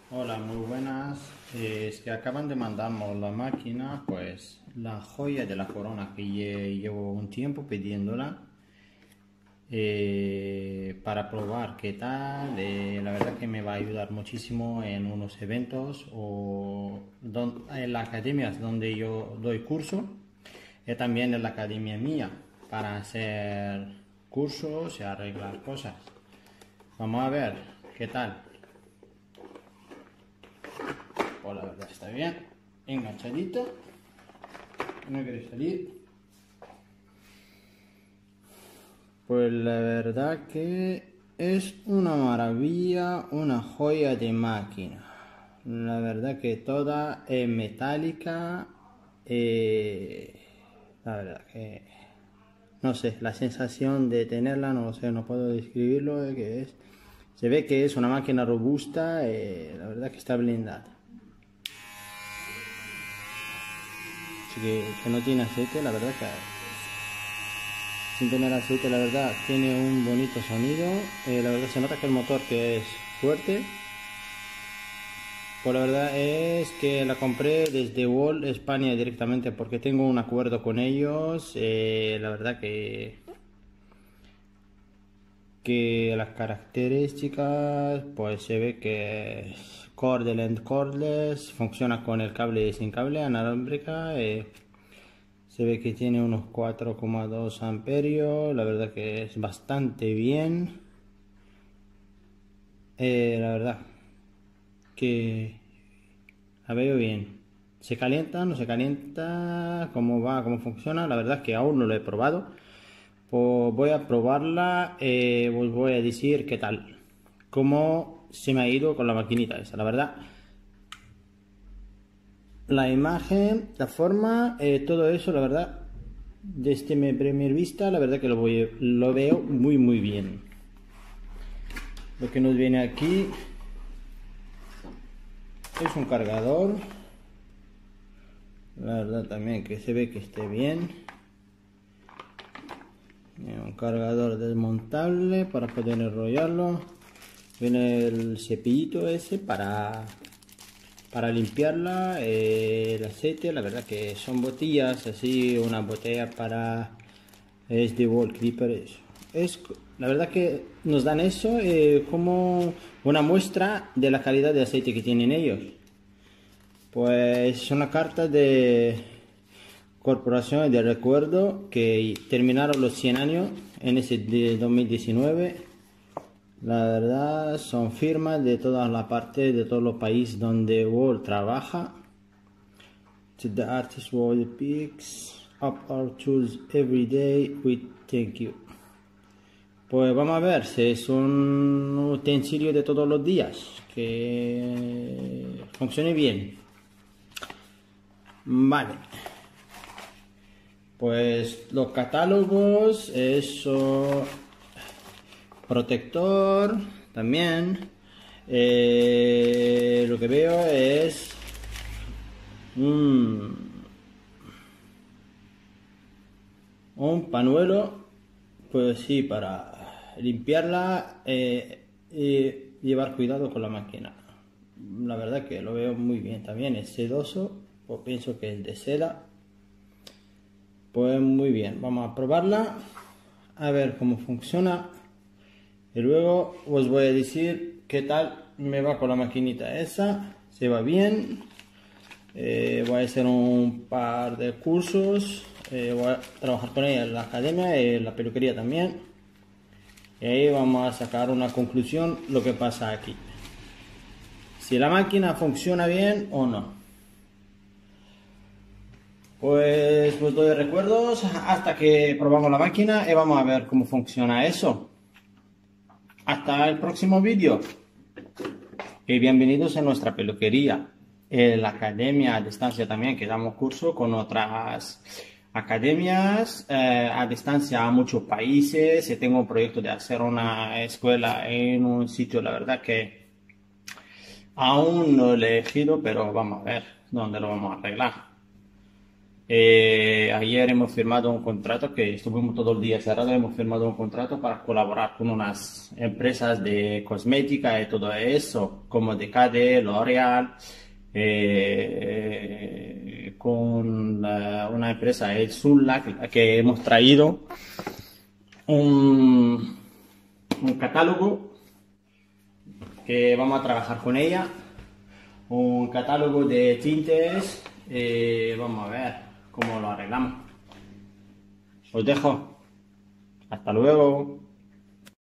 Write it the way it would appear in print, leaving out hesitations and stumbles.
Hola, muy buenas. Es que acaban de mandarnos la máquina, pues la joya de la corona que llevo un tiempo pidiéndola para probar qué tal. La verdad que me va a ayudar muchísimo en unos eventos o en las academias donde yo doy curso y también en la academia mía para hacer cursos y arreglar cosas. Vamos a ver qué tal. Pues la verdad está bien, enganchadito, no quiere salir. Pues la verdad que es una maravilla, una joya de máquina. La verdad que toda es metálica. La verdad que no sé, la sensación de tenerla, no lo sé, no puedo describirlo de que es. Se ve que es una máquina robusta, la verdad que está blindada. Así que no tiene aceite, la verdad que sin tener aceite, la verdad tiene un bonito sonido. La verdad se nota que el motor que es fuerte. Pues la verdad es que la compré desde Wall España directamente porque tengo un acuerdo con ellos. La verdad que las características, pues se ve que es cordless, funciona con el cable y sin cable, inalámbrica. Se ve que tiene unos 4,2 amperios, la verdad que es bastante bien. La verdad que la veo bien. ¿Se calienta? ¿No se calienta? ¿Cómo va? ¿Cómo funciona? La verdad que aún no lo he probado. Pues voy a probarla, os voy a decir qué tal. Cómo se me ha ido con la maquinita esa, la verdad. La imagen, la forma, todo eso, la verdad, desde mi primer vista, la verdad que lo veo muy bien. Lo que nos viene aquí es un cargador. La verdad también que se ve que esté bien. Un cargador desmontable para poder enrollarlo. Viene el cepillito ese para limpiarla, el aceite, la verdad que son botellas, así una botella para es de Wall Clipper. La verdad que nos dan eso como una muestra de la calidad de aceite que tienen ellos. Pues es una carta de corporación de recuerdo que terminaron los 100 años en ese de 2019. La verdad son firmas de todas las partes, de todos los países donde Wall trabaja. To the artist Wall picks up our tools every day with thank you. Pues vamos a ver si es un utensilio de todos los días que funcione bien. Vale. Pues los catálogos, eso, protector también. Lo que veo es un pañuelo, pues sí, para limpiarla y llevar cuidado con la máquina. La verdad que lo veo muy bien. También es sedoso, pues pienso que es de seda. Pues muy bien, vamos a probarla, a ver cómo funciona y luego os voy a decir qué tal me va con la maquinita esa, si va bien. Voy a hacer un par de cursos, voy a trabajar con ella en la academia y en la peluquería también. Y ahí vamos a sacar una conclusión lo que pasa aquí. Si la máquina funciona bien o no. Pues doy recuerdos hasta que probamos la máquina y vamos a ver cómo funciona eso. Hasta el próximo vídeo. Y bienvenidos a nuestra peluquería. La academia a distancia también, que damos curso con otras academias a distancia a muchos países. Y tengo un proyecto de hacer una escuela en un sitio, la verdad que aún no lo he elegido, pero vamos a ver dónde lo vamos a arreglar. Ayer hemos firmado un contrato que estuvimos todo el día cerrados, hemos firmado un contrato para colaborar con unas empresas de cosmética y todo eso, como Decade, L'Oreal, con una empresa, el Sunla, que hemos traído un, un catálogo que vamos a trabajar con ella, un catálogo de tintes. Vamos a ver cómo lo arreglamos. Os dejo. Hasta luego.